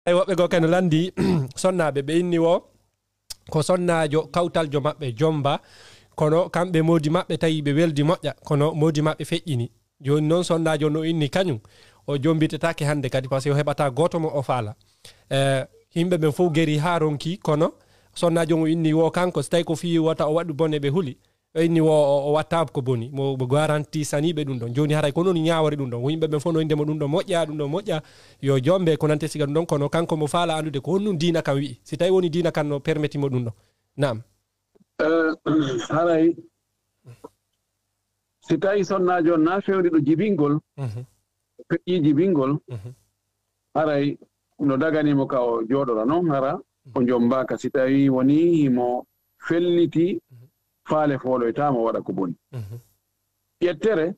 ay woɓɓe go ken landi sonnaɓe ɓe inni wo ko sonnajo kawtaljo maɓɓe jomba kono kamɓe modi maɓɓe tawi ɓe weldi moƴƴa kono modi maɓɓe feƴƴini joni noon sonnajo no inni kañum o jombitetake hande kadi par ce que o heɓata goto mo o faala yimɓe ɓen fof gueri ha ronki kono sonnajo mo inni wo kanko so tawi ko fi wota o waɗu bone ɓe huuli o inni wo o watta ko boni mo garanti saniɓe ɗum ɗon joni haray ko noon ñawore ɗum ɗon yimɓe ɓen fof no indemo ɗum ɗo moƴƴa yo jombe ko nante siga ɗum ɗon kono kanko mo faala andude ko honnum diina kam wi'i si tawi woni diina kan no permetti mo ɗum ɗon nam haray si tawi sonnajo na fewri ɗo jibingol feƴƴi jibingol haray no daganimo ka o jooɗora noon hara o jombaka si tawi woni himo felliti faale foloytama waɗa ko boni ƴettere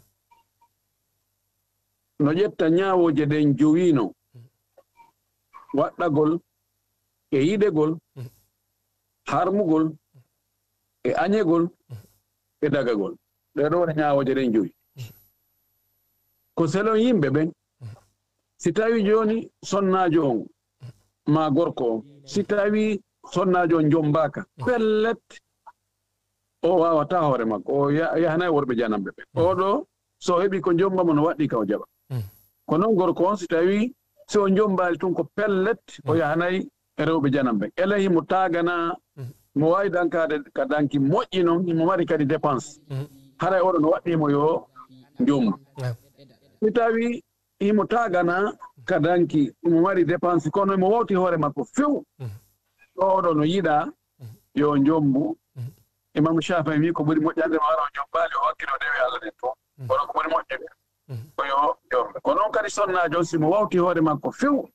no ƴetta ñawoje ɗen jowino waɗɗagol e yiɗegol harmugol e añegol e dagagol ɗeɗo woni ñawoje ɗen jowi ko selon yimɓe ɓen si tawi joni sonnajo on ma gorko on si tawi sonnajo on jombaka pellet o wawata hoore makko o yahanayi worɓe janamɓe ɓe oɗo so heɓi ko jombamo no waɗɗi ka o jaɓa ko noon gorko on si tawi si o jombali tun ko pellet o yahanayi rewɓe janamɓe elehi mo tagana mo wawi dankade ka danki moƴƴi noon mo mari kadi dépense haray oɗo no waɗɗimo yo jommu si tawi imo tagana ka danki mo mari dépense kono mo wawti hoore makko few oɗo no yiɗa yo jombu imam Shafi'i wi ko ɓuri moƴƴande ma o jombali o hakkilo dewi Allah nden fof kono ko ɓuri moƴƴude ko yo jombe ko noon kadi sonnajo si mo wawti hoore makko few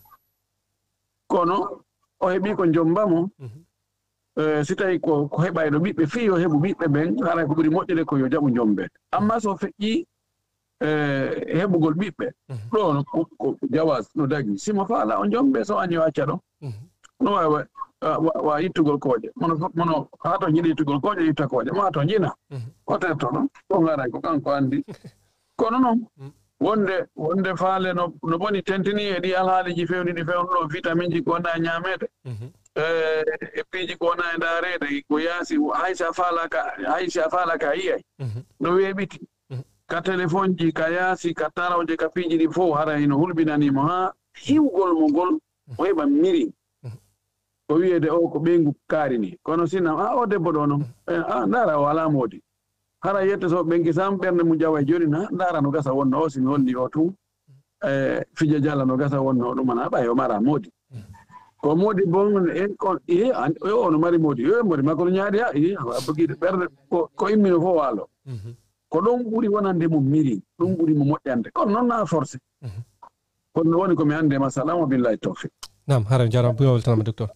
kono o heɓi ko jombamo si tawi ko heɓayɗo ɓiɓɓe fi yo heɓu ɓiɓɓe ɓen haray ko ɓuri moƴƴude ko yo jaɓu jombe amma so feƴƴi heɓugol ɓiɓɓe ɗo ko jawas no dagi simo faala o jombe so añi o acca ɗo no wa yittugol kooƴe mono haa to jiɗi yittugol kooƴe yitta kooƴe ma to jina o terto ɗon o ngaray ko kanko anndi kono noon wonde faale no boni tentini e ɗi alhaaliji fewni ɗi fewnɗo vitamine ji ko wona e ñaameede e piiji ko wona e ndaareede ko yaasi haysa faala ka yiyay no weeɓiti ka téléphone ji ka yaasi ka tarawje ka piiji ɗi fof hara ino hulɓinanimo haa hiwgol mo ngol o heɓa miri ko wiyeede o ko ɓeyngu kaari ni kono sinam o debbo ɗo noon ndaara o alaa moodi hara yette so ɓenki sam ɓernde mum jawa e joni na ndaara no gasa wonno o simi holli o tun fija jalla no gasa wonno ɗumana ɓay o mara moodi ko moodi bon o no mari moodi moodi makko no ñaaɗi ha bogiɗe ɓerde ko immino fof waalo ko ɗon ɓuri wonande mum miri ɗum ɓuri mo moƴƴande kono noon na forcé kono no woni komi annde masalamu billahi tawfiq nam haray jaram buyowol tanama docteur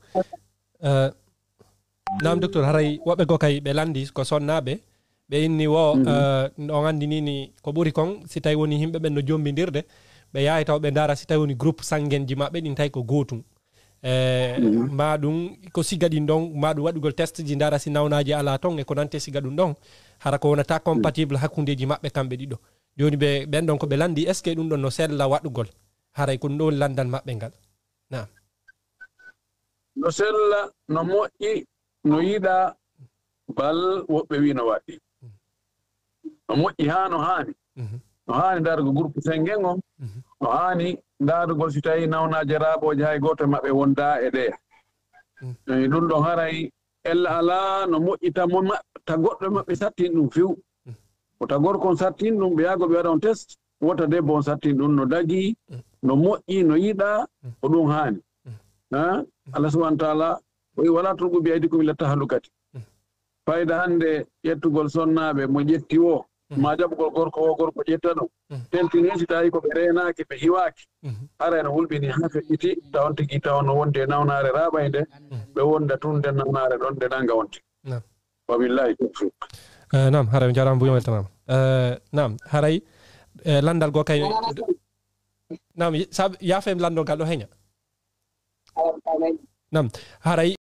nam docteur haray woɓɓe go kay ɓe landi ko sonnaɓe ɓe inni wo on andi nini ko ɓuri kon si tawi woni yimɓe ɓen no jombidirde ɓe yahay taw ɓe dara si tawi woni groupe sanguenji maɓɓe ɗin tawi ko gotum ma ɗum ko siga ɗin ɗon ma ɗum waɗugol test ji dara si nawnaji ala ton e ko nante siga ɗum ɗon hara ko wonata compatible hakkudeji maɓɓe kamɓe ɗiɗo joni ɓe ɓen ɗon ko ɓe landi est ce que ɗum ɗon no sella waɗugol haray ko ɗum ɗo landan maɓɓe ngal nam no sella no moƴƴi no yiɗa bal woɓɓe wi no waɗi no moƴƴi haa no haani ndarugo groupe sengen on no haani ndaarugol si tawi nawnaje raaɓoje hay gooto maɓɓe wonda e ɗeya ɗum ɗon haray ella alaa no moƴƴitamo ta goɗɗo maɓɓe sattin ɗum few wota gorko on sattin ɗum ɓe yaago ɓe waɗa on test wota debbo on sattin ɗum no dagi no moƴƴi no yiɗa ko ɗum haani Allah subhanahu wa taala o wi wala tulqu bi aydikum ila tahlukati fayda hannde ƴettugol sonnaɓe mo ƴetti o ma jaɓugol gorko ƴetta ɗum teltini si tawi ko ɓe reenaki ɓe hiwaaki ara no hulɓini haa feƴƴiti tawan tigi taw no wonde nawnaare raaɓay nde ɓe wonda tun nde nawnaare ɗon nde nanga wonte wabillahi tawfiq nam haray jarama buyomel tamam nam haray landal go kay nam yafem landol ngal ɗo heña nam haray